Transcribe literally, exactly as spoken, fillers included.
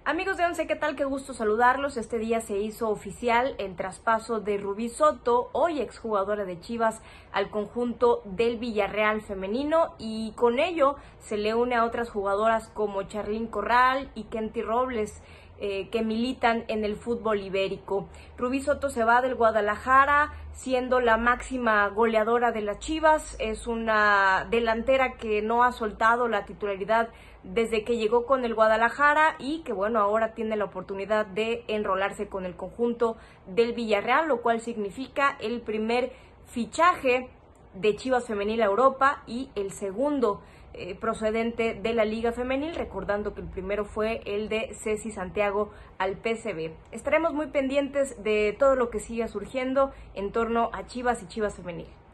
Amigos de Once, ¿qué tal? Qué gusto saludarlos. Este día se hizo oficial el traspaso de Rubí Soto, hoy exjugadora de Chivas, al conjunto del Villarreal femenino, y con ello se le une a otras jugadoras como Charlín Corral y Kenty Robles, eh, que militan en el fútbol ibérico. Rubí Soto se va del Guadalajara siendo la máxima goleadora de las Chivas. Es una delantera que no ha soltado la titularidad desde que llegó con el Guadalajara y que bueno, ahora tiene la oportunidad de enrolarse con el conjunto del Villarreal, lo cual significa el primer fichaje de Chivas Femenil a Europa y el segundo eh, procedente de la Liga Femenil, recordando que el primero fue el de Ceci Santiago al P S V. Estaremos muy pendientes de todo lo que siga surgiendo en torno a Chivas y Chivas Femenil.